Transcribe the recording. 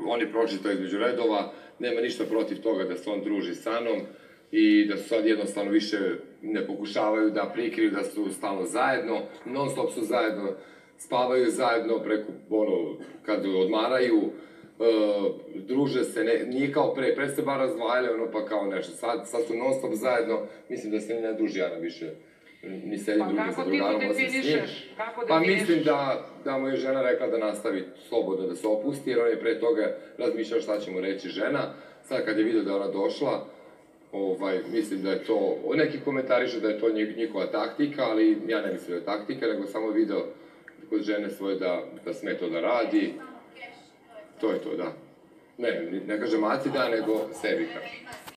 on je pročitao između redova, nema ništa protiv toga da se on druži sa Anom i da su sad jednostavno više ne pokušavaju da prikriju da su stalno zajedno, non stop su zajedno, spavaju zajedno preko, kad odmaraju, druže se, nije kao pre se bar razdvajali, pa kao nešto, sad su non stop zajedno, mislim da se ne druži Ana više, ni s jednim drugim sa drugarom, osim s njim. Pa mislim da mu je žena rekla da nastavi slobodno da se opusti, jer on je pre toga razmišljao šta će mu reći žena, sad kad je vidio da je ona došla, mislim da je to, neki komentarišu da je to njihova taktika, ali ja ne mislim da je taktika, nego samo video kod žene svoje da sme to da radi. To je to, da. Ne kažem Aci da, nego sebi kažem.